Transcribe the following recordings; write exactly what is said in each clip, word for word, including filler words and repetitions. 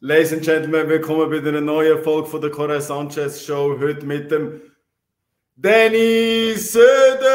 Ladies and Gentlemen, willkommen bei einer neuen Folge von der Corey Sanchez Show. Heute mit dem Danny Söder.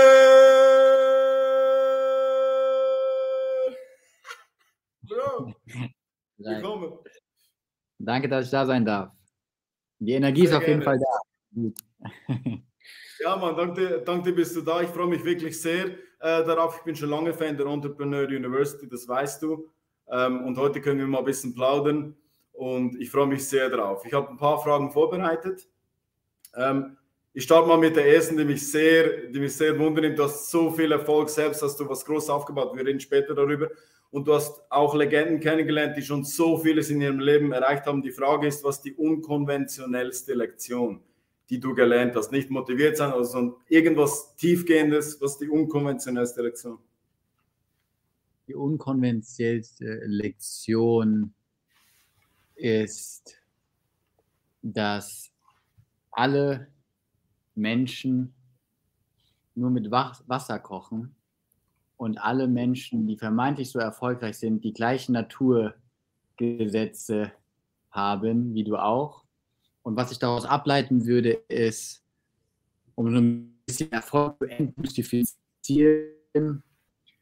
Bro, willkommen. Danke, dass ich da sein darf. Die Energie Sehr ist auf gerne. jeden Fall da. Ja, Mann, danke, danke bist du da. Ich freue mich wirklich sehr äh, darauf. Ich bin schon lange Fan der Entrepreneur University, das weißt du. Ähm, und heute können wir mal ein bisschen plaudern. Und ich freue mich sehr drauf. Ich habe ein paar Fragen vorbereitet. Ähm, ich starte mal mit der ersten, die mich sehr, die mich sehr wundernimmt. Du hast so viel Erfolg, selbst hast du was Großes aufgebaut. Wir reden später darüber. Und du hast auch Legenden kennengelernt, die schon so vieles in ihrem Leben erreicht haben. Die Frage ist, was die unkonventionellste Lektion, die du gelernt hast? Nicht motiviert sein, sondern irgendwas Tiefgehendes. Was ist die unkonventionellste Lektion? Die unkonventionellste Lektion ist, dass alle Menschen nur mit Wasser kochen und alle Menschen, die vermeintlich so erfolgreich sind, die gleichen Naturgesetze haben, wie du auch. Und was ich daraus ableiten würde, ist, um so ein bisschen Erfolg zu entmystifizieren,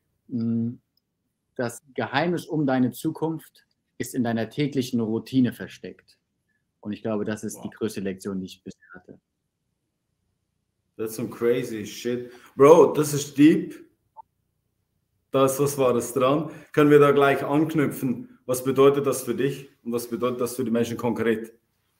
das Geheimnis um deine Zukunft ist in deiner täglichen Routine versteckt. Und ich glaube, das ist wow. die größte Lektion, die ich bisher hatte. That's some crazy shit. Bro, das ist deep. Das, was war das dran? Können wir da gleich anknüpfen? Was bedeutet das für dich und was bedeutet das für die Menschen konkret?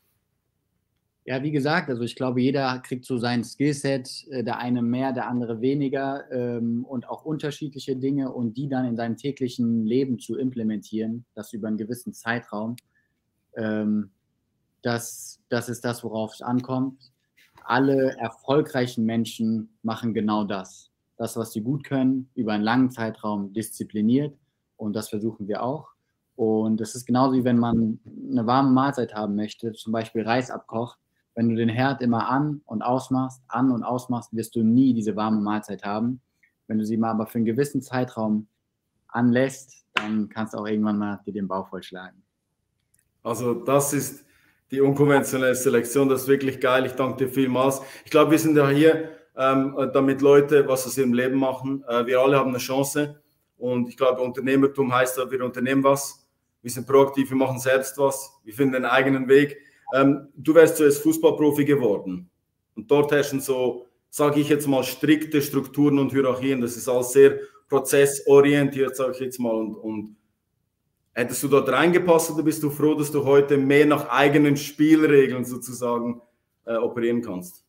Ja, wie gesagt, also ich glaube, jeder kriegt so sein Skillset, der eine mehr, der andere weniger ähm, und auch unterschiedliche Dinge und die dann in seinem täglichen Leben zu implementieren, das über einen gewissen Zeitraum, ähm, das, das ist das, worauf es ankommt. Alle erfolgreichen Menschen machen genau das. Das, was sie gut können, über einen langen Zeitraum diszipliniert und das versuchen wir auch. Und es ist genauso wie wenn man eine warme Mahlzeit haben möchte, zum Beispiel Reis abkocht. Wenn du den Herd immer an und ausmachst, an und ausmachst, wirst du nie diese warme Mahlzeit haben. Wenn du sie mal aber für einen gewissen Zeitraum anlässt, dann kannst du auch irgendwann mal dir den Bauch vollschlagen. Also das ist die unkonventionelle Selektion, das ist wirklich geil. Ich danke dir vielmals. Ich glaube, wir sind ja hier, ähm, damit Leute was aus ihrem Leben machen. Äh, wir alle haben eine Chance und ich glaube, Unternehmertum heißt ja, wir unternehmen was, wir sind proaktiv, wir machen selbst was, wir finden den eigenen Weg. Ähm, du wärst zuerst Fußballprofi geworden und dort herrschen so, sage ich jetzt mal, strikte Strukturen und Hierarchien. Das ist alles sehr prozessorientiert, sage ich jetzt mal. Und, und hättest du dort reingepasst oder bist du froh, dass du heute mehr nach eigenen Spielregeln sozusagen äh, operieren kannst?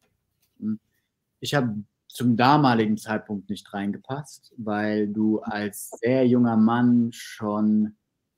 Ich habe zum damaligen Zeitpunkt nicht reingepasst, weil du als sehr junger Mann schon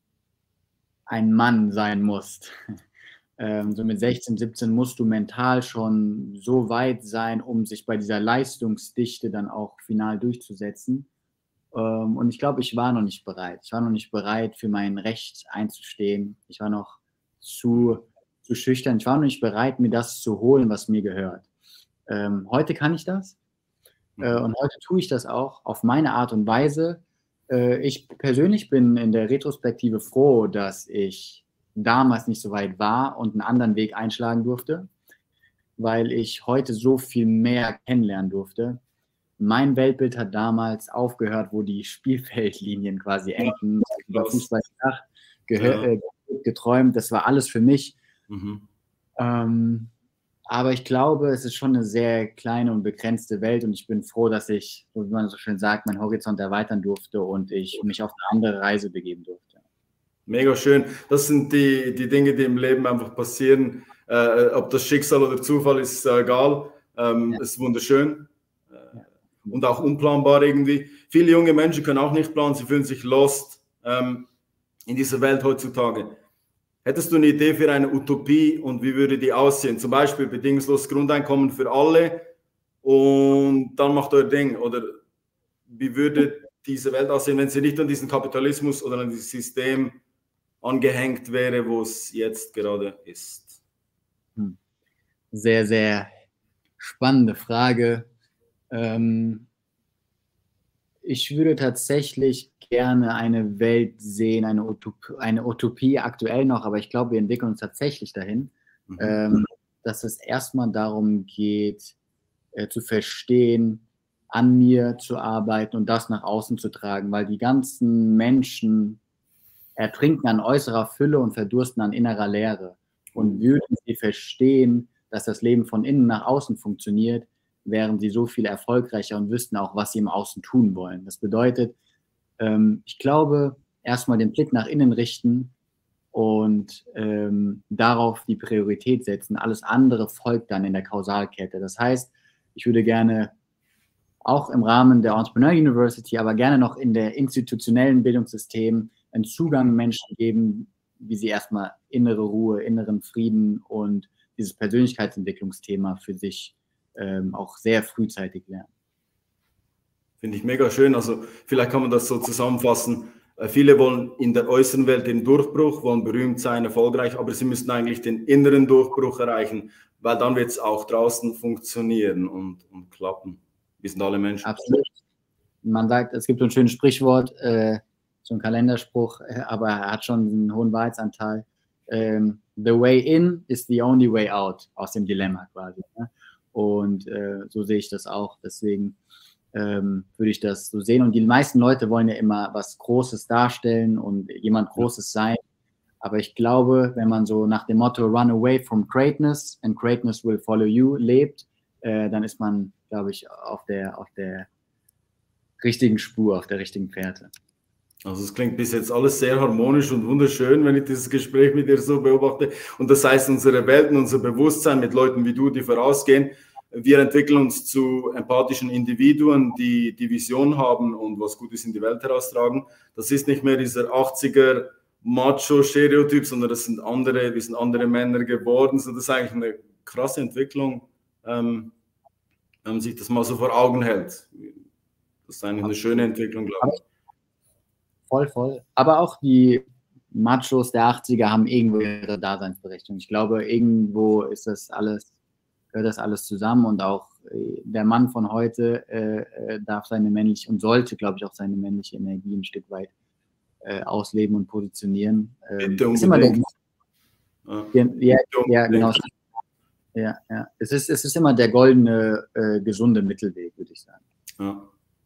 ein Mann sein musst. Ähm, so mit sechzehn, siebzehn musst du mental schon so weit sein, um sich bei dieser Leistungsdichte dann auch final durchzusetzen. Ähm, und ich glaube, ich war noch nicht bereit. Ich war noch nicht bereit, für mein Recht einzustehen. Ich war noch zu, zu schüchtern. Ich war noch nicht bereit, mir das zu holen, was mir gehört. Ähm, heute kann ich das. Äh, und heute tue ich das auch auf meine Art und Weise. Äh, ich persönlich bin in der Retrospektive froh, dass ich damals nicht so weit war und einen anderen Weg einschlagen durfte, weil ich heute so viel mehr kennenlernen durfte. Mein Weltbild hat damals aufgehört, wo die Spielfeldlinien quasi enden. Über Fußball ja. geträumt, das war alles für mich. Mhm. Ähm, aber ich glaube, es ist schon eine sehr kleine und begrenzte Welt und ich bin froh, dass ich, wie man so schön sagt, meinen Horizont erweitern durfte und ich mich auf eine andere Reise begeben durfte. Mega schön. Das sind die, die Dinge, die im Leben einfach passieren. Äh, ob das Schicksal oder Zufall ist, ist äh, egal. Ähm, ja. Ist wunderschön. Äh, ja. Und auch unplanbar irgendwie. Viele junge Menschen können auch nicht planen, sie fühlen sich lost ähm, in dieser Welt heutzutage. Hättest du eine Idee für eine Utopie und wie würde die aussehen? Zum Beispiel bedingungsloses Grundeinkommen für alle und dann macht euer Ding. Oder wie würde diese Welt aussehen, wenn sie nicht an diesen Kapitalismus oder an dieses System angehängt wäre, wo es jetzt gerade ist? Sehr, sehr spannende Frage. Ähm, ich würde tatsächlich gerne eine Welt sehen, eine, Utop eine Utopie aktuell noch, aber ich glaube, wir entwickeln uns tatsächlich dahin, mhm. ähm, dass es erstmal darum geht, äh, zu verstehen, an mir zu arbeiten und das nach außen zu tragen, weil die ganzen Menschen ertrinken an äußerer Fülle und verdursten an innerer Leere. Und würden sie verstehen, dass das Leben von innen nach außen funktioniert, wären sie so viel erfolgreicher und wüssten auch, was sie im Außen tun wollen. Das bedeutet, ähm, ich glaube, erstmal den Blick nach innen richten und ähm, darauf die Priorität setzen. Alles andere folgt dann in der Kausalkette. Das heißt, ich würde gerne auch im Rahmen der Entrepreneur University, aber gerne noch in der institutionellen Bildungssystem einen Zugang Menschen geben, wie sie erstmal innere Ruhe, inneren Frieden und dieses Persönlichkeitsentwicklungsthema für sich ähm, auch sehr frühzeitig lernen. Finde ich mega schön. Also vielleicht kann man das so zusammenfassen. Viele wollen in der äußeren Welt den Durchbruch, wollen berühmt sein, erfolgreich, aber sie müssen eigentlich den inneren Durchbruch erreichen, weil dann wird es auch draußen funktionieren und, und klappen. Wir sind alle Menschen. Absolut. Man sagt, es gibt so ein schönes Sprichwort, äh, so ein Kalenderspruch, äh, aber er hat schon einen hohen Wahrheitsanteil. Ähm, the way in is the only way out, aus dem Dilemma quasi. Ne? Und äh, so sehe ich das auch. Deswegen ähm, würde ich das so sehen. Und die meisten Leute wollen ja immer was Großes darstellen und jemand Großes sein. Aber ich glaube, wenn man so nach dem Motto Run away from greatness and greatness will follow you lebt, äh, dann ist man, glaube ich, auf der, auf der richtigen Spur, auf der richtigen Fährte. Also es klingt bis jetzt alles sehr harmonisch und wunderschön, wenn ich dieses Gespräch mit dir so beobachte. Und das heißt, unsere Welten, unser Bewusstsein mit Leuten wie du, die vorausgehen, wir entwickeln uns zu empathischen Individuen, die die Vision haben und was Gutes in die Welt heraustragen. Das ist nicht mehr dieser achtziger Macho-Stereotyp, sondern das sind andere, wir sind andere Männer geworden. So, das ist eigentlich eine krasse Entwicklung, ähm, wenn man sich das mal so vor Augen hält. Das ist eigentlich eine schöne Entwicklung, glaube ich. Voll, voll. Aber auch die Machos der achtziger haben irgendwo ihre Daseinsberechtigung. Ich glaube, irgendwo ist das alles, gehört das alles zusammen und auch äh, der Mann von heute äh, darf seine männliche und sollte, glaube ich, auch seine männliche Energie ein Stück weit äh, ausleben und positionieren. Ähm, ist immer der, ja, ja, ja, genau. Ja, ja. Es ist, es ist immer der goldene, äh, gesunde Mittelweg, würde ich sagen. Ja.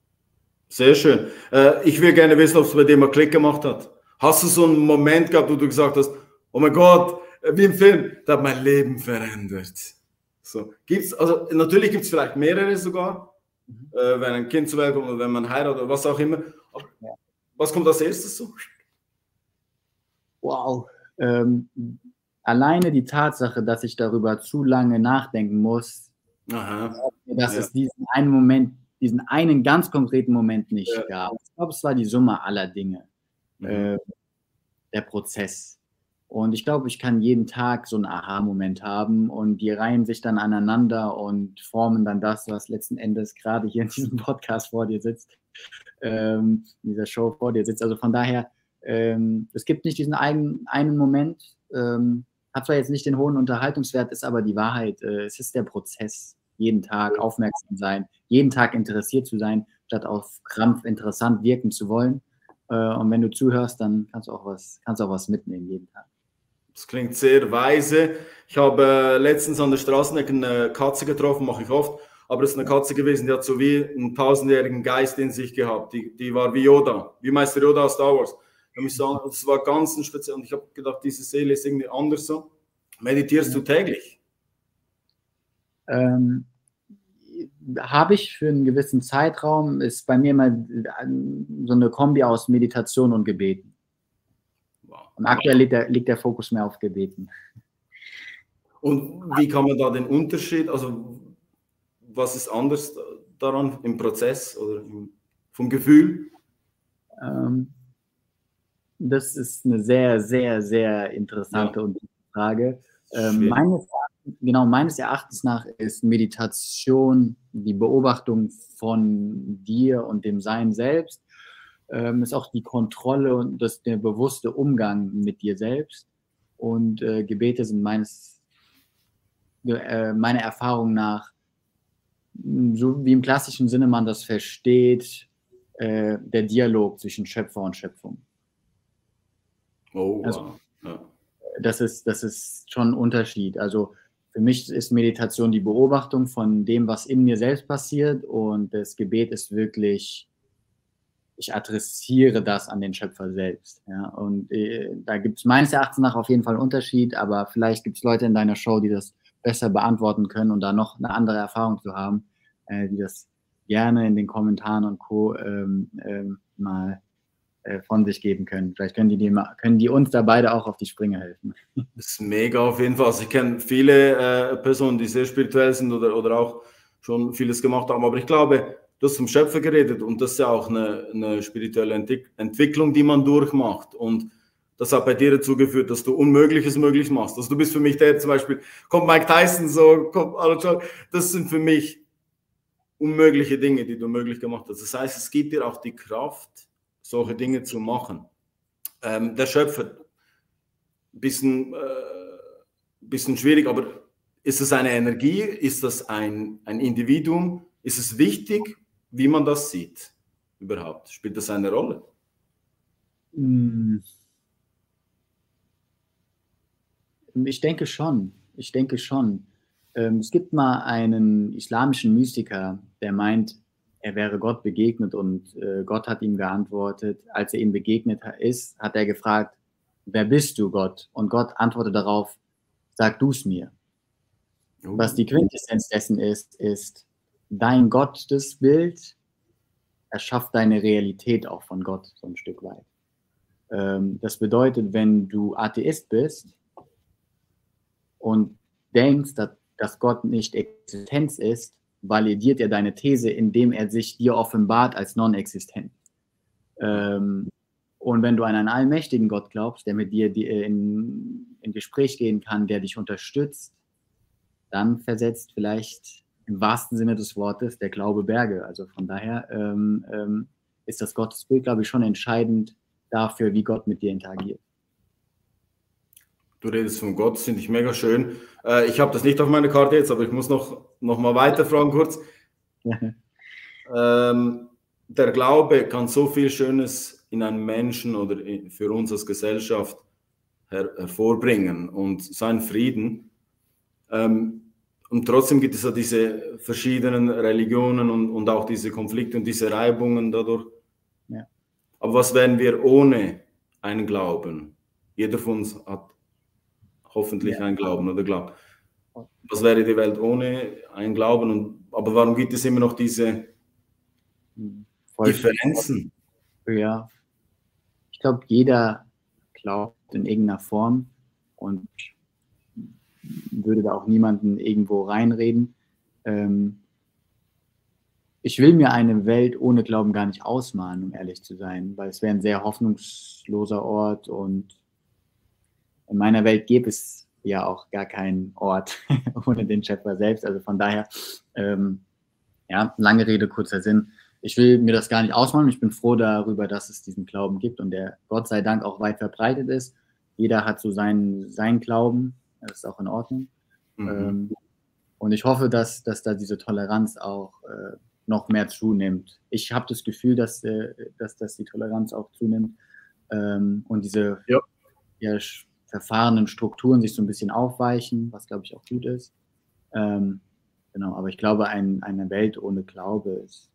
Sehr schön. Äh, ich will gerne wissen, ob es bei dir mal Klick gemacht hat. Hast du so einen Moment gehabt, wo du gesagt hast, oh mein Gott, wie im Film, das hat mein Leben verändert. So, gibt's, also natürlich gibt es vielleicht mehrere sogar, mhm. äh, wenn ein Kind zur Welt kommt oder wenn man heiratet oder was auch immer. Aber ja. Was kommt als erstes so? Wow. Ähm, alleine die Tatsache, dass ich darüber zu lange nachdenken muss, Aha. dass ja. es diesen einen Moment, diesen einen ganz konkreten Moment nicht ja. gab. Ich glaube, es war die Summe aller Dinge, mhm. äh, der Prozess. Und ich glaube, ich kann jeden Tag so einen Aha-Moment haben und die reihen sich dann aneinander und formen dann das, was letzten Endes gerade hier in diesem Podcast vor dir sitzt, ähm, in dieser Show vor dir sitzt. Also von daher, ähm, es gibt nicht diesen einen, einen Moment, ähm, hat zwar jetzt nicht den hohen Unterhaltungswert, ist aber die Wahrheit. Äh, es ist der Prozess. Jeden Tag aufmerksam sein, jeden Tag interessiert zu sein, statt auf Krampf interessant wirken zu wollen. Äh, und wenn du zuhörst, dann kannst du auch was, kannst auch was mitnehmen jeden Tag. Das klingt sehr weise. Ich habe äh, letztens an der Straßenecke eine Katze getroffen, mache ich oft, aber es ist eine Katze gewesen, die hat so wie einen tausendjährigen Geist in sich gehabt. Die, die war wie Yoda, wie Meister Yoda aus Star Wars. Das war ganz ein speziell. Und ich habe gedacht, diese Seele ist irgendwie anders so. Meditierst du täglich? Ähm, habe ich für einen gewissen Zeitraum, ist bei mir immer so eine Kombi aus Meditation und Gebeten. Wow. Und aktuell liegt der, liegt der Fokus mehr auf Gebeten. Und wie kann man da den Unterschied, also was ist anders daran im Prozess oder im, vom Gefühl? Ähm, das ist eine sehr, sehr, sehr interessante ja. Frage. Ähm, meines Genau, meines Erachtens nach ist Meditation die Beobachtung von dir und dem Sein selbst, ähm, ist auch die Kontrolle und das, der bewusste Umgang mit dir selbst. Und äh, Gebete sind meines, äh, meiner Erfahrung nach, so wie im klassischen Sinne man das versteht, äh, der Dialog zwischen Schöpfer und Schöpfung. Oh, wow. Also, ja. das ist, das ist schon ein Unterschied. Also für mich ist Meditation die Beobachtung von dem, was in mir selbst passiert, und das Gebet ist wirklich, ich adressiere das an den Schöpfer selbst. Ja? Und äh, da gibt es meines Erachtens nach auf jeden Fall einen Unterschied, aber vielleicht gibt es Leute in deiner Show, die das besser beantworten können und da noch eine andere Erfahrung zu haben, äh, die das gerne in den Kommentaren und Co. Ähm, ähm, mal äh, von sich geben können. Vielleicht können die, die, können die uns da beide auch auf die Sprünge helfen. Das ist mega auf jeden Fall. Also ich kenne viele äh, Personen, die sehr spirituell sind oder, oder auch schon vieles gemacht haben, aber ich glaube, du hast vom Schöpfer geredet und das ist ja auch eine, eine spirituelle Entwick Entwicklung, die man durchmacht, und das hat bei dir dazu geführt, dass du Unmögliches möglich machst. Also du bist für mich der, zum Beispiel, kommt Mike Tyson so, kommt Arnold Schwarzenegger, das sind für mich unmögliche Dinge, die du möglich gemacht hast. Das heißt, es gibt dir auch die Kraft, solche Dinge zu machen. Ähm, der Schöpfer, bisschen, äh, bisschen schwierig, aber ist es eine Energie? Ist das ein, ein Individuum? Ist es wichtig, wie man das sieht überhaupt? Spielt das eine Rolle? Ich denke schon. Ich denke schon. Ähm, es gibt mal einen islamischen Mystiker, der meint, er wäre Gott begegnet und äh, Gott hat ihm geantwortet. Als er ihm begegnet ist, hat er gefragt, wer bist du, Gott? Und Gott antwortet darauf, sag du es mir. Oh. Was die Quintessenz dessen ist, ist, dein Gottesbild erschafft deine Realität auch von Gott so ein Stück weit. Ähm, das bedeutet, wenn du Atheist bist und denkst, dass, dass Gott nicht Existenz ist, validiert er deine These, indem er sich dir offenbart als non-existent. Ähm, und wenn du an einen allmächtigen Gott glaubst, der mit dir in, in Gespräch gehen kann, der dich unterstützt, dann versetzt vielleicht im wahrsten Sinne des Wortes der Glaube Berge. Also von daher ähm, ähm, ist das Gottesbild, glaube ich, schon entscheidend dafür, wie Gott mit dir interagiert. Du redest von Gott, finde ich mega schön. Äh, ich habe das nicht auf meiner Karte jetzt, aber ich muss noch, noch mal weiterfragen kurz. ähm, der Glaube kann so viel Schönes in einem Menschen oder in, für uns als Gesellschaft her, hervorbringen und seinen Frieden. Ähm, und trotzdem gibt es ja diese verschiedenen Religionen und, und auch diese Konflikte und diese Reibungen dadurch. Ja. Aber was wären wir ohne einen Glauben? Jeder von uns hat hoffentlich ja. einen Glauben oder glaubt. Was wäre die Welt ohne einen Glauben? Und, aber warum gibt es immer noch diese Voll Differenzen? Ja, ich glaube, jeder glaubt in irgendeiner Form und würde da auch niemanden irgendwo reinreden. Ähm, ich will mir eine Welt ohne Glauben gar nicht ausmalen, um ehrlich zu sein, weil es wäre ein sehr hoffnungsloser Ort und in meiner Welt gäbe es ja auch gar keinen Ort ohne den Schöpfer selbst. Also von daher, ähm, ja, lange Rede, kurzer Sinn. Ich will mir das gar nicht ausmalen. Ich bin froh darüber, dass es diesen Glauben gibt und der Gott sei Dank auch weit verbreitet ist. Jeder hat so seinen, seinen Glauben. Das ist auch in Ordnung. Mhm. Ähm, und ich hoffe, dass, dass da diese Toleranz auch äh, noch mehr zunimmt. Ich habe das Gefühl, dass, äh, dass, dass die Toleranz auch zunimmt ähm, und diese ja. Ja, verfahrenen Strukturen sich so ein bisschen aufweichen, was, glaube ich, auch gut ist. Ähm, genau, aber ich glaube, ein, eine Welt ohne Glaube ist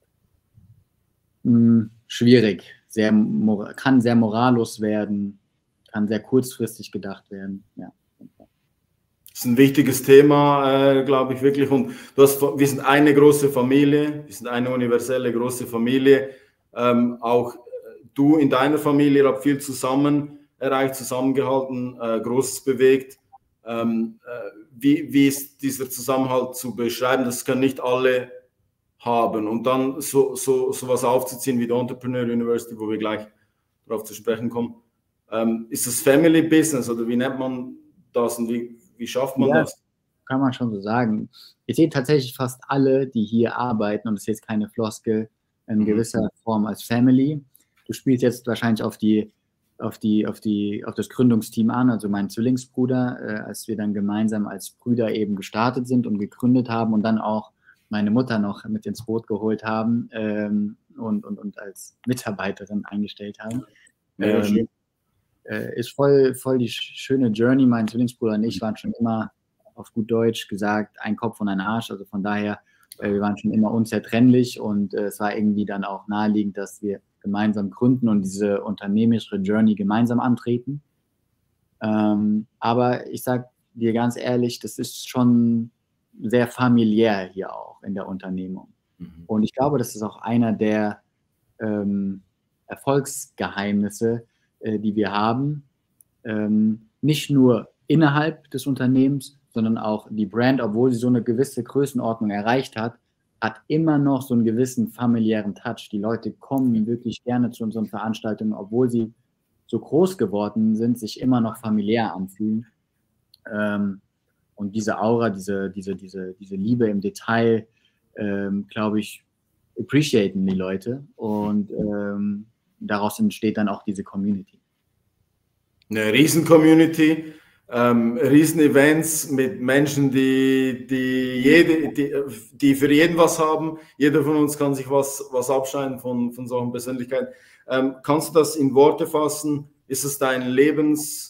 mh, schwierig. Sehr, kann sehr morallos werden, kann sehr kurzfristig gedacht werden. Ja. Das ist ein wichtiges Thema, äh, glaube ich, wirklich. Und du hast, wir sind eine große Familie, wir sind eine universelle große Familie. Ähm, auch du in deiner Familie habt viel zusammen erreicht, zusammengehalten, äh, Großes bewegt. Ähm, äh, wie, wie ist dieser Zusammenhalt zu beschreiben? Das können nicht alle haben. Und dann so, so, so was aufzuziehen wie die Entrepreneur University, wo wir gleich darauf zu sprechen kommen. Ähm, ist das Family Business oder wie nennt man das und wie, wie schafft man ja, das? Kann man schon so sagen. Ich sehe tatsächlich fast alle, die hier arbeiten, und das ist jetzt keine Floskel, in mhm. gewisser Form als Family. Du spielst jetzt wahrscheinlich auf die auf die, auf die, auf das Gründungsteam an, also mein Zwillingsbruder, äh, als wir dann gemeinsam als Brüder eben gestartet sind und gegründet haben und dann auch meine Mutter noch mit ins Boot geholt haben. Ähm, und, und, und als Mitarbeiterin eingestellt haben. Ja, ähm, äh, ist voll, voll die schöne Journey. Mein Zwillingsbruder und ich waren schon immer, auf gut Deutsch gesagt, ein Kopf und ein Arsch. Also von daher, äh, wir waren schon immer unzertrennlich und äh, es war irgendwie dann auch naheliegend, dass wir gemeinsam gründen und diese unternehmerische Journey gemeinsam antreten. Ähm, aber ich sage dir ganz ehrlich, das ist schon sehr familiär hier auch in der Unternehmung. Mhm. Und ich glaube, das ist auch einer der ähm, Erfolgsgeheimnisse, äh, die wir haben. Ähm, nicht nur innerhalb des Unternehmens, sondern auch die Brand, obwohl sie so eine gewisse Größenordnung erreicht hat, hat immer noch so einen gewissen familiären Touch. Die Leute kommen wirklich gerne zu unseren Veranstaltungen, obwohl sie so groß geworden sind, sich immer noch familiär anfühlen. Ähm, und diese Aura, diese, diese, diese, diese Liebe im Detail, ähm, glaube ich, appreciaten die Leute. Und ähm, daraus entsteht dann auch diese Community. Eine Riesen-Community, ähm, Riesen-Events mit Menschen, die, die, jede, die, die für jeden was haben. Jeder von uns kann sich was, was abschneiden von, von solchen Persönlichkeiten. Ähm, kannst du das in Worte fassen? Ist es dein Lebens...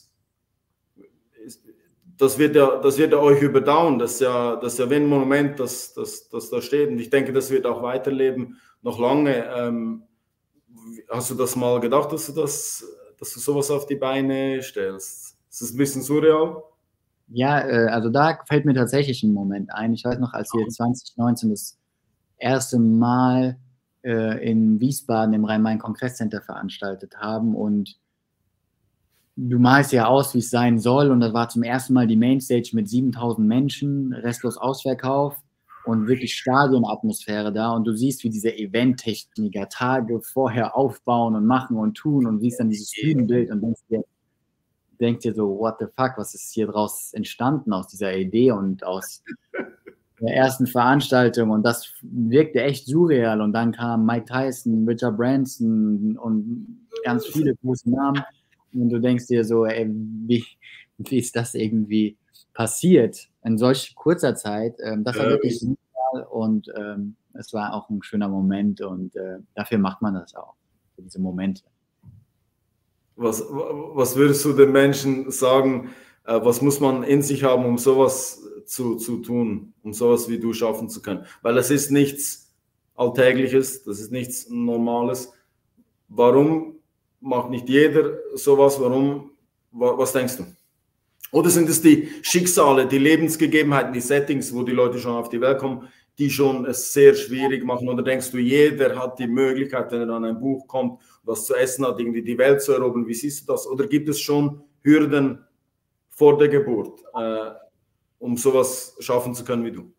Das wird ja, das wird ja euch überdauern. Das ist ja, das ist ja wie ein Monument, das, das, das da steht. Und ich denke, das wird auch weiterleben, noch lange. Ähm, hast du das mal gedacht, dass du das... dass du sowas auf die Beine stellst? Ist das ein bisschen surreal? Ja, äh, also da fällt mir tatsächlich ein Moment ein. Ich weiß noch, als wir zwanzig neunzehn das erste Mal äh, in Wiesbaden im Rhein-Main-Kongresscenter veranstaltet haben und du malst ja aus, wie es sein soll und das war zum ersten Mal die Mainstage mit siebentausend Menschen, restlos Ausverkauf und wirklich Stadionatmosphäre da und du siehst, wie diese Eventtechniker Tage vorher aufbauen und machen und tun und siehst dann dieses Bühnenbild und denkst dir, denkst dir so, what the fuck, was ist hier draus entstanden aus dieser Idee und aus der ersten Veranstaltung und das wirkte echt surreal und dann kam Mike Tyson, Richard Branson und ganz viele große Namen und du denkst dir so, ey, wie, wie ist das irgendwie passiert in solch kurzer Zeit? Ähm, das war wirklich surreal und ähm, es war auch ein schöner Moment und äh, dafür macht man das auch, für diese Momente. Was, was würdest du den Menschen sagen, äh, was muss man in sich haben, um sowas zu, zu tun, um sowas wie du schaffen zu können? Weil es ist nichts Alltägliches, das ist nichts Normales. Warum macht nicht jeder sowas? Warum? Was denkst du? Oder sind es die Schicksale, die Lebensgegebenheiten, die Settings, wo die Leute schon auf die Welt kommen, die schon es sehr schwierig machen? Oder denkst du, jeder hat die Möglichkeit, wenn er an ein Buch kommt, was zu essen hat, irgendwie die Welt zu erobern? Wie siehst du das? Oder gibt es schon Hürden vor der Geburt, äh, um sowas schaffen zu können wie du?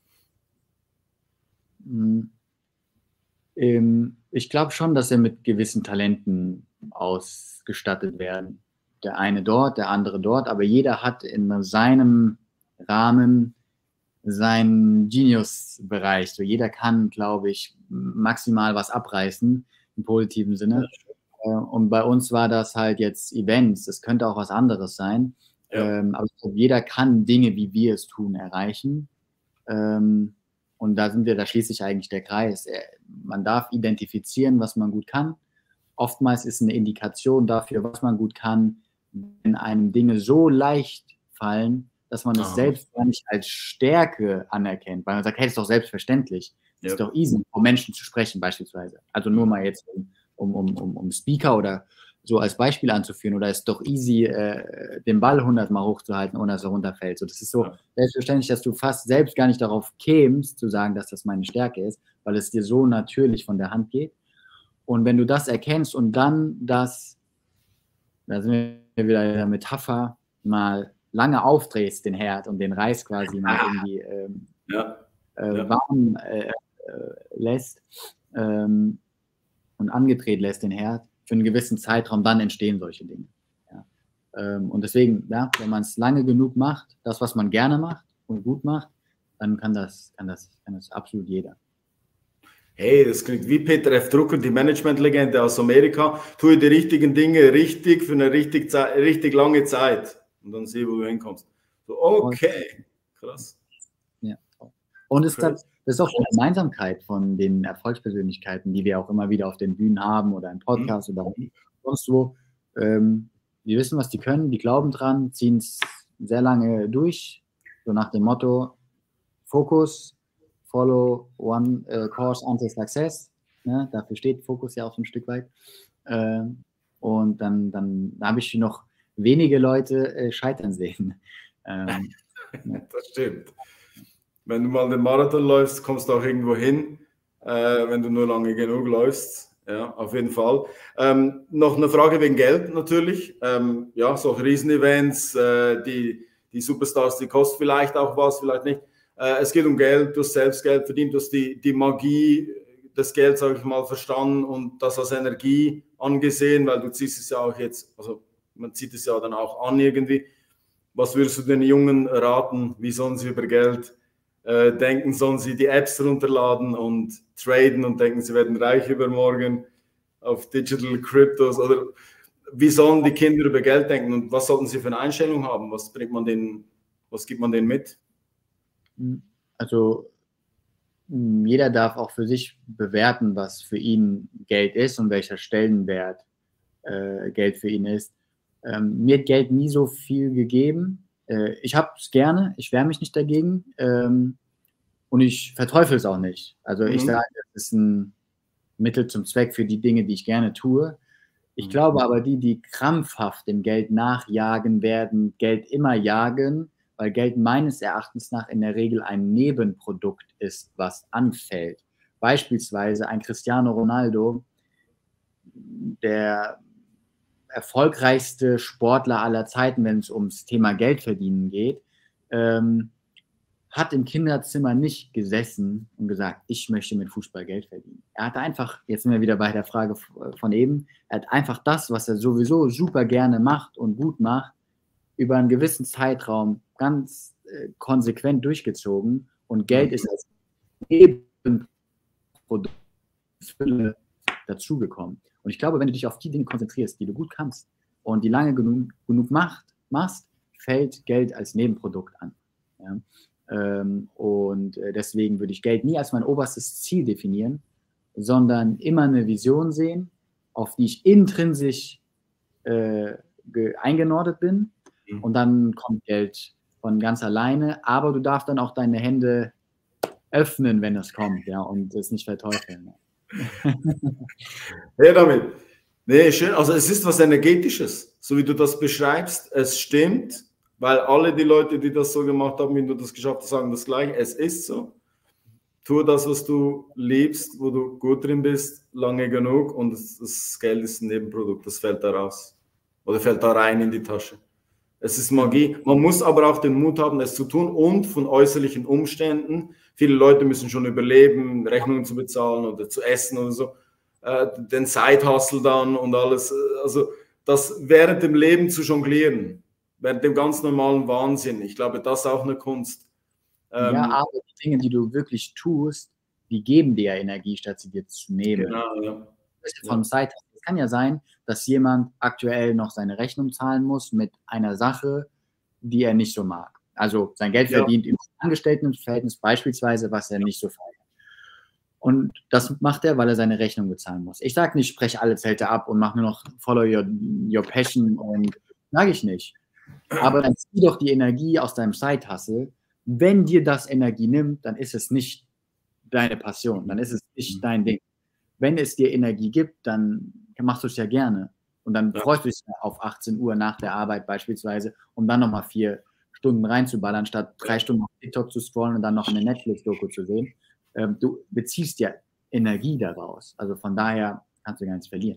Ich glaube schon, dass wir mit gewissen Talenten ausgestattet werden. Der eine dort, der andere dort, aber jeder hat in seinem Rahmen seinen Genius-Bereich. So jeder kann, glaube ich, maximal was abreißen, im positiven Sinne. Ja. Und bei uns war das halt jetzt Events. Das könnte auch was anderes sein. Ja. Ähm, aber jeder kann Dinge, wie wir es tun, erreichen. Ähm, und da sind wir, da schließt sich eigentlich der Kreis. Man darf identifizieren, was man gut kann. Oftmals ist eine Indikation dafür, was man gut kann, wenn einem Dinge so leicht fallen, dass man es oh. selbst gar nicht als Stärke anerkennt. Weil man sagt, hey, das ist doch selbstverständlich. Es ja. ist doch easy, um Menschen zu sprechen beispielsweise. Also nur mal jetzt, um, um, um, um Speaker oder so als Beispiel anzuführen. Oder es ist doch easy, äh, den Ball hundertmal hochzuhalten, ohne dass er runterfällt. So, das ist so ja. selbstverständlich, dass du fast selbst gar nicht darauf kämst, zu sagen, dass das meine Stärke ist, weil es dir so natürlich von der Hand geht. Und wenn du das erkennst und dann das, da sind wir wieder in der Metapher, mal lange aufdrehst, den Herd und den Reis quasi mal irgendwie ähm, ja. Äh, ja. warm äh, äh, lässt ähm, und angedreht lässt, den Herd, für einen gewissen Zeitraum, dann entstehen solche Dinge. Ja. Ähm, und deswegen, ja, wenn man es lange genug macht, das, was man gerne macht und gut macht, dann kann das, kann das, kann das absolut jeder. Hey, das klingt wie Peter F. Drucker, die Management-Legende aus Amerika. Tue die richtigen Dinge richtig für eine richtig, richtig lange Zeit und dann sieh, wo du hinkommst. So, okay, krass. Ja. Und es ist, das ist auch die Gemeinsamkeit von den Erfolgspersönlichkeiten, die wir auch immer wieder auf den Bühnen haben oder im Podcast mhm. oder sonst wo. Ähm, die wissen, was die können, die glauben dran, ziehen es sehr lange durch, so nach dem Motto Focus, follow one uh, course until success. Ne? Dafür steht Fokus ja auch so ein Stück weit. Äh, und dann, dann habe ich noch wenige Leute äh, scheitern sehen. Ähm, ja. Das stimmt. Wenn du mal den Marathon läufst, kommst du auch irgendwo hin, äh, wenn du nur lange genug läufst. Ja, auf jeden Fall. Ähm, noch eine Frage wegen Geld natürlich. Ähm, ja, solche Riesenevents, äh, die, die Superstars, die kosten vielleicht auch was, vielleicht nicht. Äh, es geht um Geld, du hast selbst Geld verdient, du hast die, die Magie des Gelds, sage ich mal, verstanden und das als Energie angesehen, weil du ziehst es ja auch jetzt, also man zieht es ja dann auch an irgendwie. Was würdest du den Jungen raten? Wie sollen sie über Geld äh, denken? Sollen sie die Apps runterladen und traden und denken, sie werden reich übermorgen auf Digital Cryptos? Oder wie sollen die Kinder über Geld denken und was sollten sie für eine Einstellung haben? Was bringt man denen, was gibt man denen mit? Also jeder darf auch für sich bewerten, was für ihn Geld ist und welcher Stellenwert äh, Geld für ihn ist. Ähm, mir hat Geld nie so viel gegeben. Äh, ich habe es gerne, ich wehre mich nicht dagegen ähm, und ich verteufel es auch nicht. Also mhm. ich sage, es ist ein Mittel zum Zweck für die Dinge, die ich gerne tue. Ich mhm. glaube aber, die, die krampfhaft dem Geld nachjagen werden, Geld immer jagen, weil Geld meines Erachtens nach in der Regel ein Nebenprodukt ist, was anfällt. Beispielsweise ein Cristiano Ronaldo, der erfolgreichste Sportler aller Zeiten, wenn es ums Thema Geldverdienen geht, ähm, hat im Kinderzimmer nicht gesessen und gesagt, ich möchte mit Fußball Geld verdienen. Er hat einfach, jetzt sind wir wieder bei der Frage von eben, er hat einfach das, was er sowieso super gerne macht und gut macht, über einen gewissen Zeitraum ganz äh, konsequent durchgezogen und Geld ist als Nebenprodukt dazugekommen. Und ich glaube, wenn du dich auf die Dinge konzentrierst, die du gut kannst und die lange genug, genug macht, machst, fällt Geld als Nebenprodukt an. Ja? Ähm, und äh, deswegen würde ich Geld nie als mein oberstes Ziel definieren, sondern immer eine Vision sehen, auf die ich intrinsisch äh, eingenordet bin. Und dann kommt Geld von ganz alleine, aber du darfst dann auch deine Hände öffnen, wenn es kommt, ja, und es nicht verteufeln. Ja, damit. Nee, schön. Also es ist was Energetisches, so wie du das beschreibst. Es stimmt, weil alle die Leute, die das so gemacht haben, wie du das geschafft hast, sagen das Gleiche. Es ist so. Tu das, was du liebst, wo du gut drin bist, lange genug und das, das Geld ist ein Nebenprodukt. Das fällt da raus oder fällt da rein in die Tasche. Es ist Magie. Man muss aber auch den Mut haben, es zu tun und von äußerlichen Umständen. Viele Leute müssen schon überleben, Rechnungen zu bezahlen oder zu essen oder so. Äh, den Side-Hustle dann und alles. Also das während dem Leben zu jonglieren, während dem ganz normalen Wahnsinn. Ich glaube, das ist auch eine Kunst. Ähm, ja, aber die Dinge, die du wirklich tust, die geben dir ja Energie, statt sie dir zu nehmen. Genau, ja. Von ja. Side-Hustle. Es kann ja sein, dass jemand aktuell noch seine Rechnung zahlen muss mit einer Sache, die er nicht so mag. Also sein Geld ja. verdient im Angestelltenverhältnis beispielsweise, was er nicht so feiert. Und das macht er, weil er seine Rechnung bezahlen muss. Ich sage nicht, spreche alle Zelte ab und mache nur noch follow your, your passion und sage ich nicht. Aber dann zieh doch die Energie aus deinem Side-Hustle. Wenn dir das Energie nimmt, dann ist es nicht deine Passion, dann ist es nicht dein Ding. Wenn es dir Energie gibt, dann machst du es ja gerne. Und dann ja. freust du dich auf achtzehn Uhr nach der Arbeit beispielsweise, um dann nochmal vier Stunden reinzuballern, statt drei Stunden auf TikTok zu scrollen und dann noch eine Netflix-Doku zu sehen. Ähm, du beziehst ja Energie daraus. Also von daher kannst du gar nichts verlieren.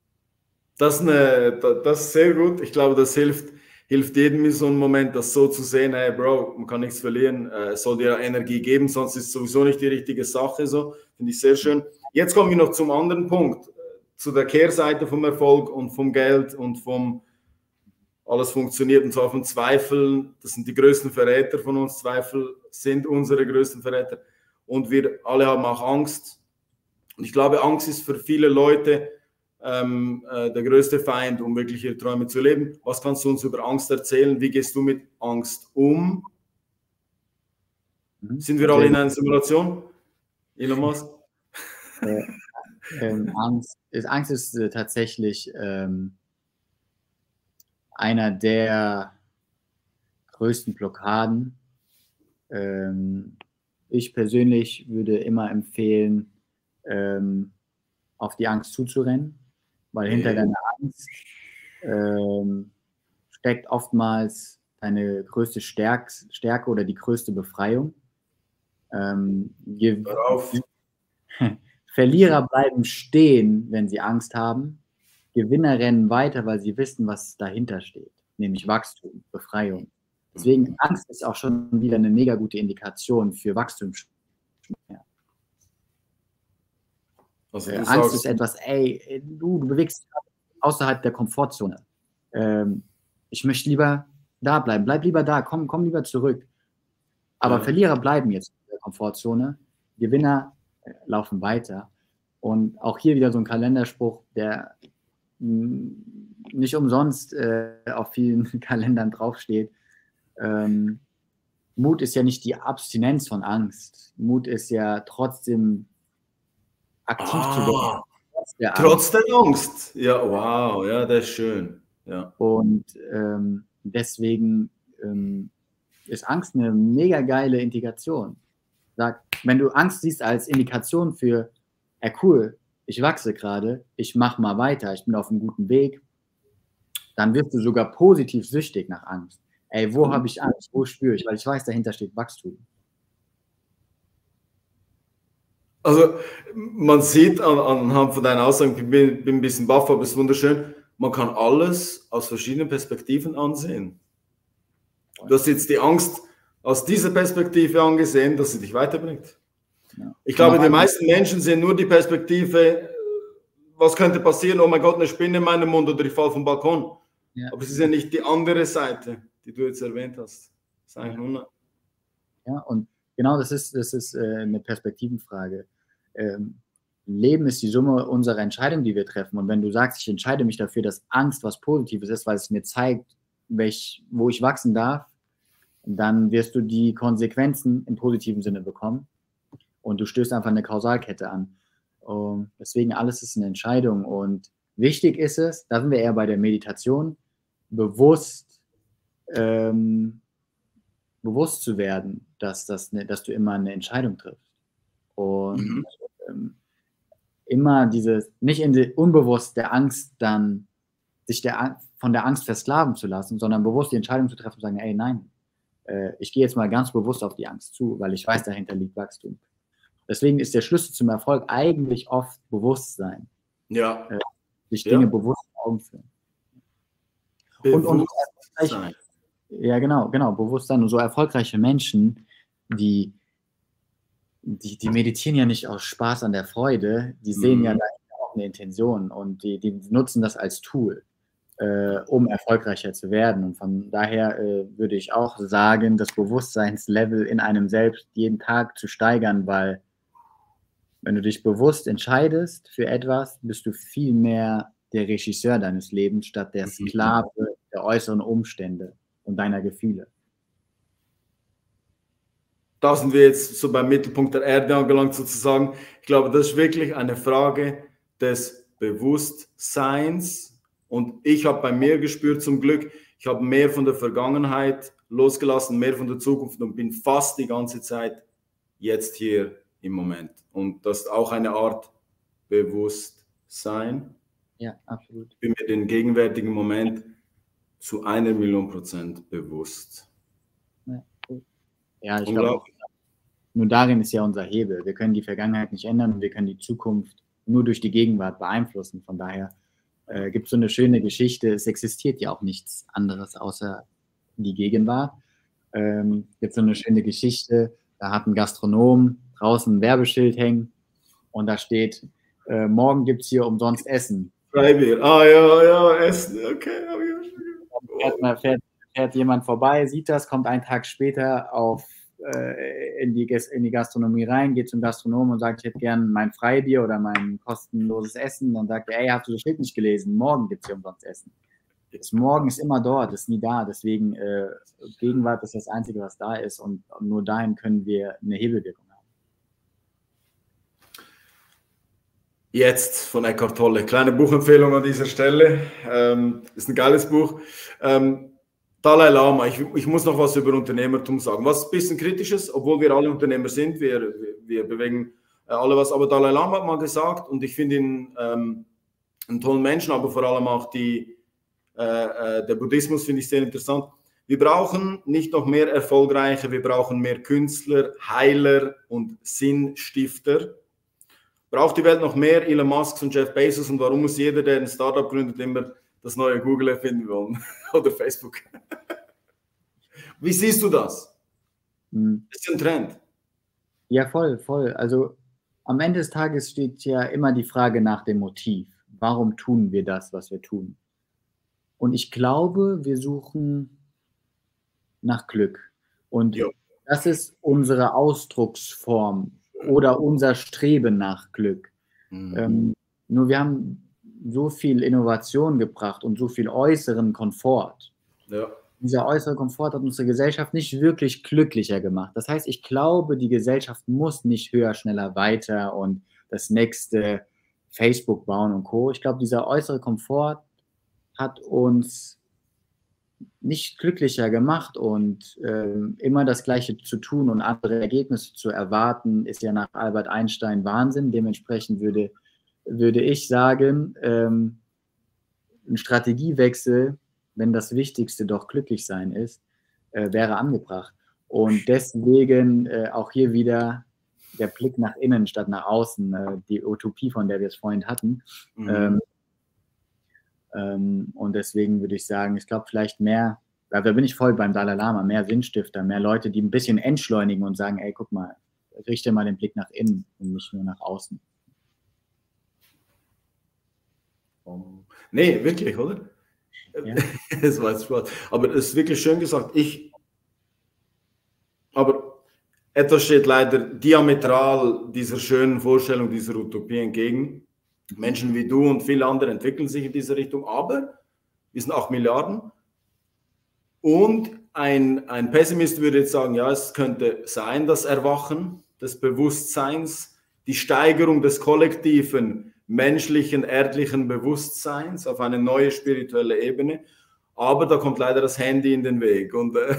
Das ist, eine, das ist sehr gut. Ich glaube, das hilft, hilft jedem in so einem Moment, das so zu sehen, hey Bro, man kann nichts verlieren, es soll dir Energie geben, sonst ist es sowieso nicht die richtige Sache. So finde ich sehr schön. Jetzt kommen wir noch zum anderen Punkt, zu der Kehrseite vom Erfolg und vom Geld und vom alles funktioniert und zwar von Zweifeln. Das sind die größten Verräter von uns. Zweifel sind unsere größten Verräter und wir alle haben auch Angst. Und ich glaube, Angst ist für viele Leute ähm, äh, der größte Feind, um wirklich ihre Träume zu leben. Was kannst du uns über Angst erzählen? Wie gehst du mit Angst um? Mhm. Sind wir alle in einer Simulation? Elon Musk? Äh, ähm, Angst, ist, Angst ist äh, tatsächlich ähm, einer der größten Blockaden. Ähm, ich persönlich würde immer empfehlen, ähm, auf die Angst zuzurennen, weil okay. hinter deiner Angst ähm, steckt oftmals deine größte Stärk Stärke oder die größte Befreiung. Ähm, Verlierer bleiben stehen, wenn sie Angst haben. Gewinner rennen weiter, weil sie wissen, was dahinter steht, nämlich Wachstum, Befreiung. Deswegen Angst ist auch schon wieder eine mega gute Indikation für Wachstum. Ja. Also äh, Angst sagst, ist etwas, ey, du, du bewegst dich außerhalb der Komfortzone. Ähm, ich möchte lieber da bleiben, bleib lieber da, komm, komm lieber zurück. Aber ja. Verlierer bleiben jetzt in der Komfortzone, Gewinner äh, laufen weiter. Und auch hier wieder so ein Kalenderspruch, der mh, nicht umsonst äh, auf vielen Kalendern draufsteht. Ähm, Mut ist ja nicht die Abstinenz von Angst. Mut ist ja trotzdem aktiv ah, zu werden. Trotz der, trotz der Angst. Ja, wow, ja, das ist schön. Ja. Und ähm, deswegen ähm, ist Angst eine mega geile Indikation. Sag, wenn du Angst siehst als Indikation für, ja cool, ich wachse gerade, ich mache mal weiter, ich bin auf einem guten Weg, dann wirst du sogar positiv süchtig nach Angst. Ey, wo mhm. habe ich Angst? Wo spüre ich? Weil ich weiß, dahinter steht Wachstum. Also, man sieht an, anhand von deinen Aussagen, ich bin, bin ein bisschen baff, aber es ist wunderschön, man kann alles aus verschiedenen Perspektiven ansehen. Du hast jetzt die Angst aus dieser Perspektive angesehen, dass sie dich weiterbringt. Ja. Ich glaube, die meisten Menschen sehen nur die Perspektive, was könnte passieren, oh mein Gott, eine Spinne in meinem Mund oder ich falle vom Balkon. Ja. Aber es ist ja nicht die andere Seite, die du jetzt erwähnt hast. Das ist eigentlich nur ja, und genau, das ist, das ist äh, eine Perspektivenfrage. Ähm, Leben ist die Summe unserer Entscheidungen, die wir treffen. Und wenn du sagst, ich entscheide mich dafür, dass Angst was Positives ist, weil es mir zeigt, welch, wo ich wachsen darf, dann wirst du die Konsequenzen im positiven Sinne bekommen. Und du stößt einfach eine Kausalkette an. Und deswegen alles ist eine Entscheidung. Und wichtig ist es, da sind wir eher bei der Meditation, bewusst, ähm, bewusst zu werden, dass, das ne, dass du immer eine Entscheidung triffst. Und mhm. ähm, immer dieses, nicht in die, unbewusst der Angst dann, sich der, von der Angst versklaven zu lassen, sondern bewusst die Entscheidung zu treffen und sagen, ey, nein, äh, ich gehe jetzt mal ganz bewusst auf die Angst zu, weil ich weiß, dahinter liegt Wachstum. Deswegen ist der Schlüssel zum Erfolg eigentlich oft Bewusstsein. Ja. Äh, sich Dinge ja. bewusst vor Augen führen. Und, und erfolgreich, ja, genau, genau, Bewusstsein. Und so erfolgreiche Menschen, die, die, die meditieren ja nicht aus Spaß an der Freude, die sehen mhm. ja dahinter auch eine Intention und die, die nutzen das als Tool, äh, um erfolgreicher zu werden. Und von daher äh, würde ich auch sagen, das Bewusstseinslevel in einem selbst jeden Tag zu steigern, weil wenn du dich bewusst entscheidest für etwas, bist du viel mehr der Regisseur deines Lebens statt der Sklave der äußeren Umstände und deiner Gefühle. Da sind wir jetzt so beim Mittelpunkt der Erde angelangt sozusagen. Ich glaube, das ist wirklich eine Frage des Bewusstseins. Und ich habe bei mir gespürt zum Glück, ich habe mehr von der Vergangenheit losgelassen, mehr von der Zukunft und bin fast die ganze Zeit jetzt hier im Moment. Und das ist auch eine Art Bewusstsein. Ja, absolut. Ich bin mir den gegenwärtigen Moment zu einer Million Prozent bewusst. Ja, cool. Ja, ich glaube, nur darin ist ja unser Hebel. Wir können die Vergangenheit nicht ändern und wir können die Zukunft nur durch die Gegenwart beeinflussen. Von daher äh, gibt es so eine schöne Geschichte. Es existiert ja auch nichts anderes außer die Gegenwart. Ähm, gibt so eine schöne Geschichte. Da hat ein Gastronom draußen ein Werbeschild hängen und da steht, äh, morgen gibt es hier umsonst Essen. Freibier. Ah, ja, ja, Essen, okay. Fährt, fährt, fährt jemand vorbei, sieht das, kommt einen Tag später auf, äh, in, die, in die Gastronomie rein, geht zum Gastronomen und sagt, ich hätte gern mein Freibier oder mein kostenloses Essen. Dann sagt er, ey, hast du das Schild nicht gelesen? Morgen gibt es hier umsonst Essen. Das Morgen ist immer dort, ist nie da. Deswegen, äh, Gegenwart ist das Einzige, was da ist. Und nur dahin können wir eine Hebelwirkung haben. Jetzt von Eckhart Tolle. Kleine Buchempfehlung an dieser Stelle. Ähm, ist ein geiles Buch. Ähm, Dalai Lama. Ich, ich muss noch was über Unternehmertum sagen. Was ein bisschen kritisches, obwohl wir alle Unternehmer sind. Wir, wir, wir bewegen äh, alle was. Aber Dalai Lama hat mal gesagt, und ich finde ihn ähm, einen tollen Menschen, aber vor allem auch die, äh, äh, der Buddhismus finde ich sehr interessant. Wir brauchen nicht noch mehr Erfolgreiche, wir brauchen mehr Künstler, Heiler und Sinnstifter. Braucht die Welt noch mehr Elon Musk und Jeff Bezos, und warum muss jeder, der ein Startup gründet, immer das neue Google erfinden wollen oder Facebook? Wie siehst du das? Hm. Ist ein Trend? Ja, voll, voll. Also am Ende des Tages steht ja immer die Frage nach dem Motiv. Warum tun wir das, was wir tun? Und ich glaube, wir suchen nach Glück. Und ja, das ist unsere Ausdrucksform oder unser Streben nach Glück. Mhm. Ähm, nur wir haben so viel Innovation gebracht und so viel äußeren Komfort. Ja. Dieser äußere Komfort hat unsere Gesellschaft nicht wirklich glücklicher gemacht. Das heißt, ich glaube, die Gesellschaft muss nicht höher, schneller, weiter und das nächste Facebook bauen und Co. Ich glaube, dieser äußere Komfort hat uns nicht glücklicher gemacht, und äh, immer das Gleiche zu tun und andere Ergebnisse zu erwarten, ist ja nach Albert Einstein Wahnsinn. Dementsprechend würde, würde ich sagen, ähm, ein Strategiewechsel, wenn das Wichtigste doch glücklich sein ist, äh, wäre angebracht. Und deswegen äh, auch hier wieder der Blick nach innen statt nach außen, äh, die Utopie, von der wir es vorhin hatten. Mhm. Ähm, ähm, und deswegen würde ich sagen, ich glaube vielleicht mehr, da bin ich voll beim Dalai Lama, mehr Sinnstifter, mehr Leute, die ein bisschen entschleunigen und sagen, ey, guck mal, richte mal den Blick nach innen und nicht nur nach außen. Oh. Nee, wirklich, oder? Ja. Das war jetzt Spaß. Aber es ist wirklich schön gesagt. Ich, aber etwas steht leider diametral dieser schönen Vorstellung, dieser Utopie entgegen. Menschen wie du und viele andere entwickeln sich in diese Richtung, aber wir sind acht Milliarden. Und ein, ein Pessimist würde jetzt sagen, ja, es könnte sein, das Erwachen des Bewusstseins, die Steigerung des kollektiven, menschlichen, erdlichen Bewusstseins auf eine neue spirituelle Ebene. Aber da kommt leider das Handy in den Weg. Und äh,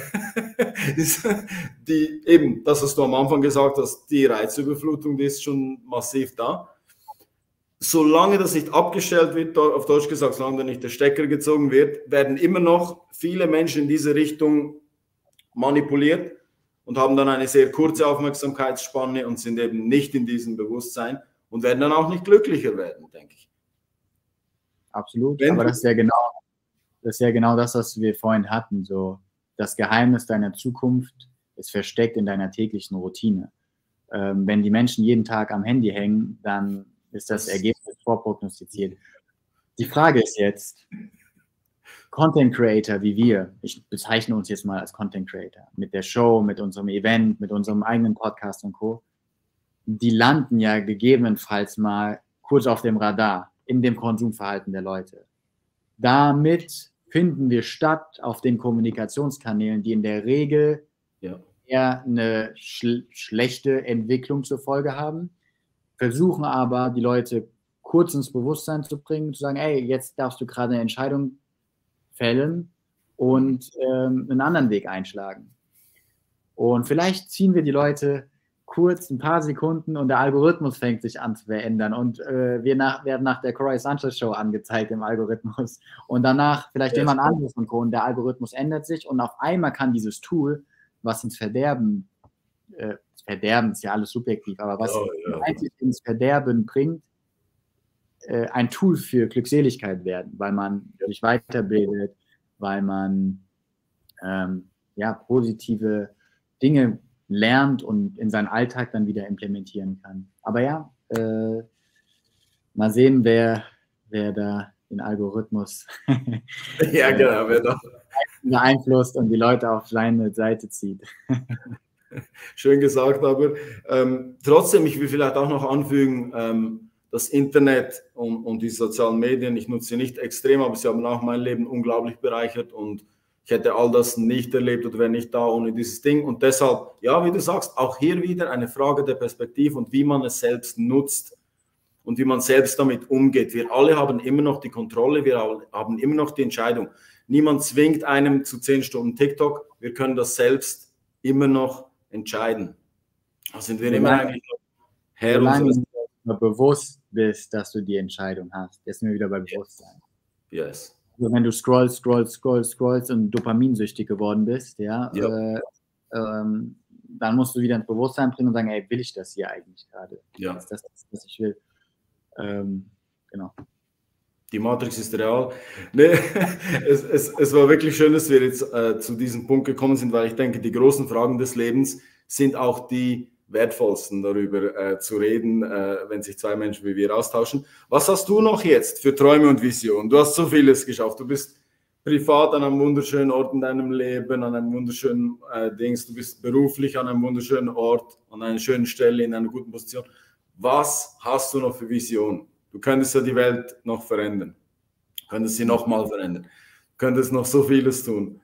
die, eben, das, was du am Anfang gesagt hast, die Reizüberflutung, die ist schon massiv da. Solange das nicht abgestellt wird, auf Deutsch gesagt, solange da nicht der Stecker gezogen wird, werden immer noch viele Menschen in diese Richtung manipuliert und haben dann eine sehr kurze Aufmerksamkeitsspanne und sind eben nicht in diesem Bewusstsein und werden dann auch nicht glücklicher werden, denke ich. Absolut, Wenn aber das ist ja genau, das ist ja genau das, was wir vorhin hatten. So, das Geheimnis deiner Zukunft ist versteckt in deiner täglichen Routine. Ähm, wenn die Menschen jeden Tag am Handy hängen, dann ist das Ergebnis vorprognostiziert. Die Frage ist jetzt, Content Creator wie wir, ich bezeichne uns jetzt mal als Content Creator, mit der Show, mit unserem Event, mit unserem eigenen Podcast und Co., die landen ja gegebenenfalls mal kurz auf dem Radar, in dem Konsumverhalten der Leute. Damit finden wir statt auf den Kommunikationskanälen, die in der Regel ja. eher eine sch- schlechte Entwicklung zur Folge haben, versuchen aber, die Leute kurz ins Bewusstsein zu bringen, zu sagen, ey, jetzt darfst du gerade eine Entscheidung fällen und ähm, einen anderen Weg einschlagen. Und vielleicht ziehen wir die Leute kurz ein paar Sekunden und der Algorithmus fängt sich an zu verändern und äh, wir nach, werden nach der Cory Sanchez Show angezeigt im Algorithmus und danach vielleicht ja, jemand anderes und Co. Und der Algorithmus ändert sich und auf einmal kann dieses Tool, was ins Verderben äh, Verderben ist ja alles subjektiv, aber was oh, ja. eigentlich ins Verderben bringt, äh, ein Tool für Glückseligkeit werden, weil man sich weiterbildet, weil man ähm, ja, positive Dinge lernt und in seinen Alltag dann wieder implementieren kann. Aber ja, äh, mal sehen, wer, wer da den Algorithmus ja, genau, wer da beeinflusst und die Leute auf seine Seite zieht. Schön gesagt, aber ähm, trotzdem, ich will vielleicht auch noch anfügen, ähm, das Internet und, und die sozialen Medien, ich nutze sie nicht extrem, aber sie haben auch mein Leben unglaublich bereichert und ich hätte all das nicht erlebt oder wäre nicht da ohne dieses Ding. Und deshalb, ja, wie du sagst, auch hier wieder eine Frage der Perspektive und wie man es selbst nutzt und wie man selbst damit umgeht. Wir alle haben immer noch die Kontrolle, wir haben immer noch die Entscheidung. Niemand zwingt einem zu zehn Stunden TikTok. Wir können das selbst immer noch entscheiden. Da sind wir immer eigentlich noch Herr unseres Lebens. Du bewusst bist, dass du die Entscheidung hast. Jetzt sind wir wieder bei Bewusstsein. Yes. Also wenn du scrollst, scrollst, scrollst, scrollst und dopaminsüchtig geworden bist, ja, Ja. Äh, ähm, dann musst du wieder ins Bewusstsein bringen und sagen, ey, will ich das hier eigentlich gerade? Ja. Ist das das, was ich will? Ähm, genau. Die Matrix ist real. Nee, es, es, es war wirklich schön, dass wir jetzt äh, zu diesem Punkt gekommen sind, weil ich denke, die großen Fragen des Lebens sind auch die wertvollsten, darüber äh, zu reden, äh, wenn sich zwei Menschen wie wir austauschen. Was hast du noch jetzt für Träume und Visionen? Du hast so vieles geschafft. Du bist privat an einem wunderschönen Ort in deinem Leben, an einem wunderschönen äh, Dings. Du bist beruflich an einem wunderschönen Ort, an einer schönen Stelle, in einer guten Position. Was hast du noch für Visionen? Du könntest ja die Welt noch verändern. Du könntest sie nochmal verändern. Du könntest noch so vieles tun.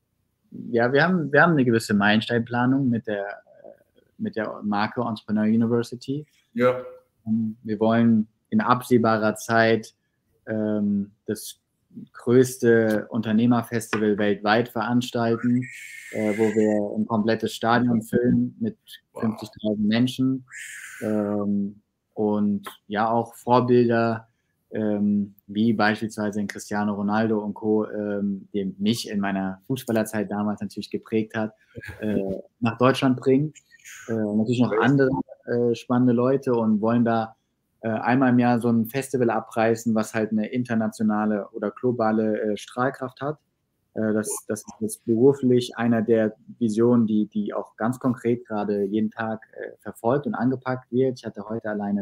Ja, wir haben, wir haben eine gewisse Meilensteinplanung mit der, mit der Marke Entrepreneur University. Ja. Wir wollen in absehbarer Zeit ähm, das größte Unternehmerfestival weltweit veranstalten, äh, wo wir ein komplettes Stadion füllen mit fünfzigtausend Menschen. Ähm, und ja, auch Vorbilder, ähm, wie beispielsweise ein Cristiano Ronaldo und Co., ähm, der mich in meiner Fußballerzeit damals natürlich geprägt hat, äh, nach Deutschland bringen. Äh, natürlich noch andere äh, spannende Leute und wollen da äh, einmal im Jahr so ein Festival abreißen, was halt eine internationale oder globale äh, Strahlkraft hat. Äh, das, das ist jetzt beruflich einer der Visionen, die, die auch ganz konkret gerade jeden Tag äh, verfolgt und angepackt wird. Ich hatte heute alleine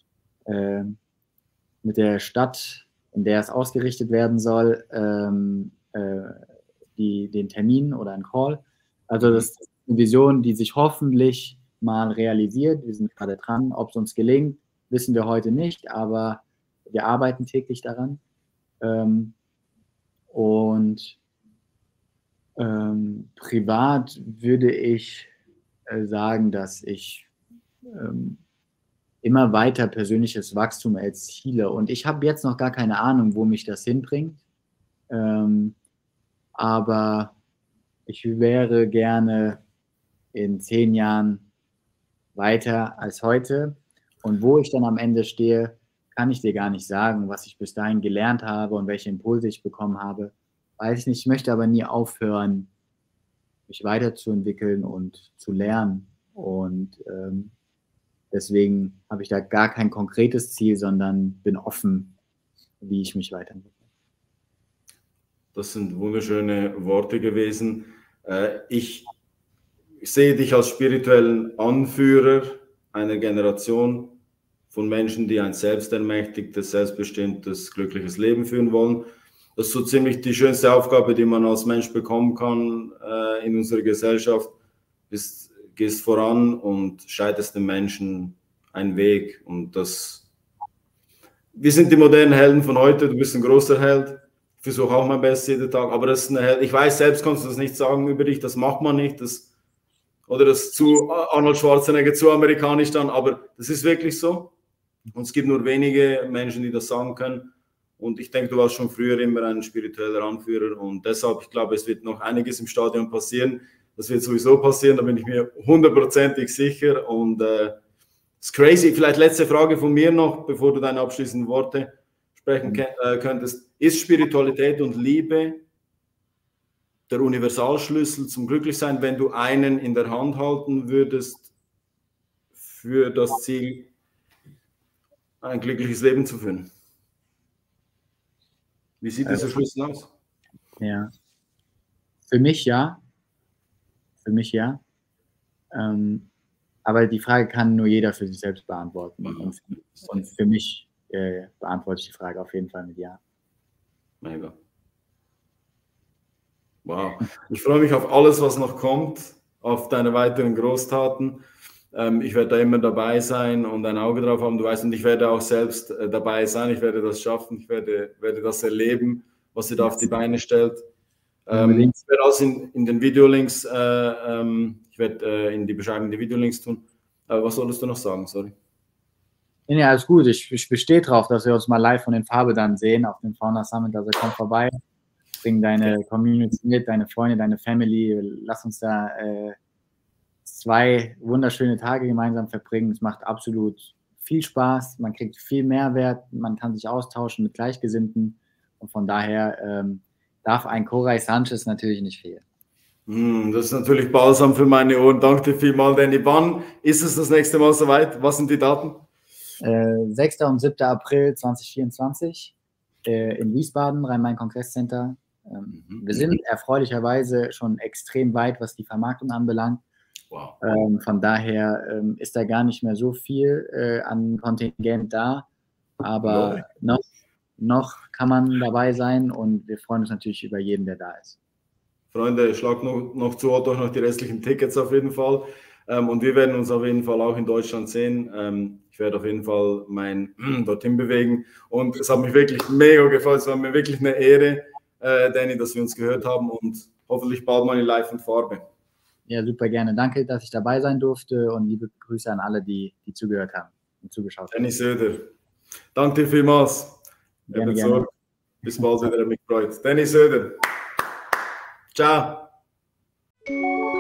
äh, mit der Stadt, in der es ausgerichtet werden soll, ähm, äh, die, den Termin oder einen Call. Also das ist eine Vision, die sich hoffentlich mal realisiert. Wir sind gerade dran. Ob es uns gelingt, wissen wir heute nicht, aber wir arbeiten täglich daran. Ähm, und ähm, privat würde ich äh, sagen, dass ich ähm, immer weiter persönliches Wachstum erziele. Und ich habe jetzt noch gar keine Ahnung, wo mich das hinbringt. Ähm, aber ich wäre gerne in zehn Jahren weiter als heute. Und wo ich dann am Ende stehe, kann ich dir gar nicht sagen, was ich bis dahin gelernt habe und welche Impulse ich bekommen habe. Weiß ich nicht. Ich möchte aber nie aufhören, mich weiterzuentwickeln und zu lernen. Und ähm, deswegen habe ich da gar kein konkretes Ziel, sondern bin offen, wie ich mich weiterentwickle. Das sind wunderschöne Worte gewesen. Ich sehe dich als spirituellen Anführer einer Generation von Menschen, die ein selbstermächtigtes, selbstbestimmtes, glückliches Leben führen wollen. Das ist so ziemlich die schönste Aufgabe, die man als Mensch bekommen kann äh, in unserer Gesellschaft. Bist, gehst voran und scheidest den Menschen einen Weg. Und das, wir sind die modernen Helden von heute. Du bist ein großer Held. Ich versuche auch mein Bestes jeden Tag. Aber das ist eine Held. Ich weiß, selbst kannst du das nicht sagen über dich. Das macht man nicht. Das, oder das zu Arnold Schwarzenegger, zu amerikanisch dann. Aber das ist wirklich so. Und es gibt nur wenige Menschen, die das sagen können. Und ich denke, du warst schon früher immer ein spiritueller Anführer. Und deshalb, ich glaube, es wird noch einiges im Stadion passieren. Das wird sowieso passieren, da bin ich mir hundertprozentig sicher. Und es äh, ist crazy. Vielleicht letzte Frage von mir noch, bevor du deine abschließenden Worte sprechen äh, könntest. Ist Spiritualität und Liebe der Universalschlüssel zum Glücklichsein, wenn du einen in der Hand halten würdest, für das Ziel, ein glückliches Leben zu führen? Wie sieht dieser Schlüssel aus? Ja, für mich ja. Für mich ja. Ähm, aber die Frage kann nur jeder für sich selbst beantworten. Und, und für mich äh, beantworte ich die Frage auf jeden Fall mit ja. Mega. Wow. Ich freue mich auf alles, was noch kommt, auf deine weiteren Großtaten. Ähm, ich werde da immer dabei sein und ein Auge drauf haben, du weißt, und ich werde auch selbst äh, dabei sein, ich werde das schaffen, ich werde, werde das erleben, was sie da auf die Beine stellt. Ähm, ich werde auch in, in den Videolinks, äh, ähm, ich werde äh, in die Beschreibung die Videolinks tun. Äh, was solltest du noch sagen, sorry? Ja, alles gut. Ich, ich bestehe drauf, dass wir uns mal live von den Farbe dann sehen auf dem Fauna Summit. Also komm vorbei, bring deine okay. Community mit, deine Freunde, deine Family. Lass uns da äh, zwei wunderschöne Tage gemeinsam verbringen. Es macht absolut viel Spaß. Man kriegt viel Mehrwert. Man kann sich austauschen mit Gleichgesinnten. Und von daher ähm, darf ein Koray Sanchez natürlich nicht fehlen. Mm, das ist natürlich balsam für meine Ohren. Danke dir vielmals, Danny. Wann ist es das nächste Mal soweit? Was sind die Daten? Äh, sechster und siebter April zweitausendvierundzwanzig äh, in Wiesbaden, Rhein-Main-Kongress-Center. Ähm, mhm. Wir sind erfreulicherweise schon extrem weit, was die Vermarktung anbelangt. Wow. Ähm, von daher ähm, ist da gar nicht mehr so viel äh, an Kontingent da, aber noch, noch kann man dabei sein und wir freuen uns natürlich über jeden, der da ist. Freunde, schlag noch, noch zu, holt euch noch die restlichen Tickets auf jeden Fall. Ähm, und wir werden uns auf jeden Fall auch in Deutschland sehen. Ähm, ich werde auf jeden Fall mein dorthin bewegen. Und es hat mich wirklich mega gefallen. Es war mir wirklich eine Ehre, äh, Danny, dass wir uns gehört haben und hoffentlich bald mal in Live und Farbe. Ja, super gerne. Danke, dass ich dabei sein durfte und liebe Grüße an alle, die, die zugehört haben und zugeschaut haben. Danny Söder. Danke dir vielmals. Gerne, gerne. Bis bald wieder, mich freut. Danny Söder. Ciao.